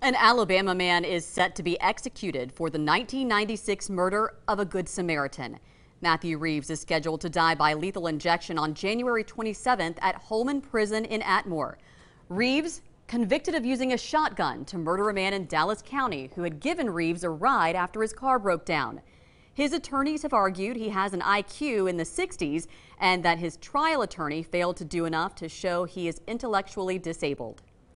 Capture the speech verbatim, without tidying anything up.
An Alabama man is set to be executed for the nineteen ninety-six murder of a Good Samaritan. Matthew Reeves is scheduled to die by lethal injection on January twenty-seventh at Holman Prison in Atmore. Reeves, convicted of using a shotgun to murder a man in Dallas County who had given Reeves a ride after his car broke down. His attorneys have argued he has an I Q in the sixties and that his trial attorney failed to do enough to show he is intellectually disabled.